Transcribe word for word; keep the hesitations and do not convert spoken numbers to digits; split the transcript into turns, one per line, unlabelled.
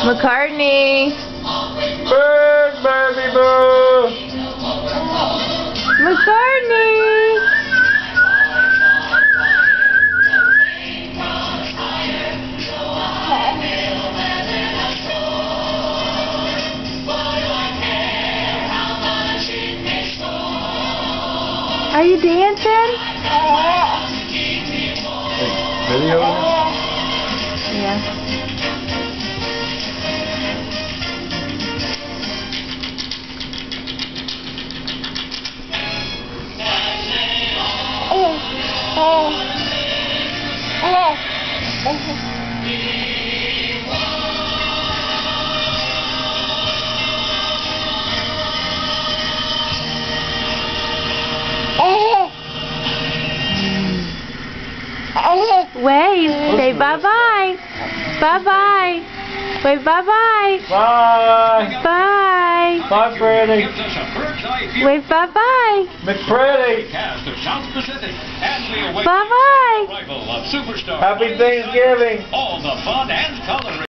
McCartney.
Bird, baby bird.
McCartney. Are you dancing?
Video?
Yeah. Wave, say bye-bye. Bye-bye. Wave bye-bye.
Bye.
Bye.
Bye, Freddie.
Wave bye-bye.
McCartney.
Bye-bye.
Happy Thanksgiving.
All the fun and color.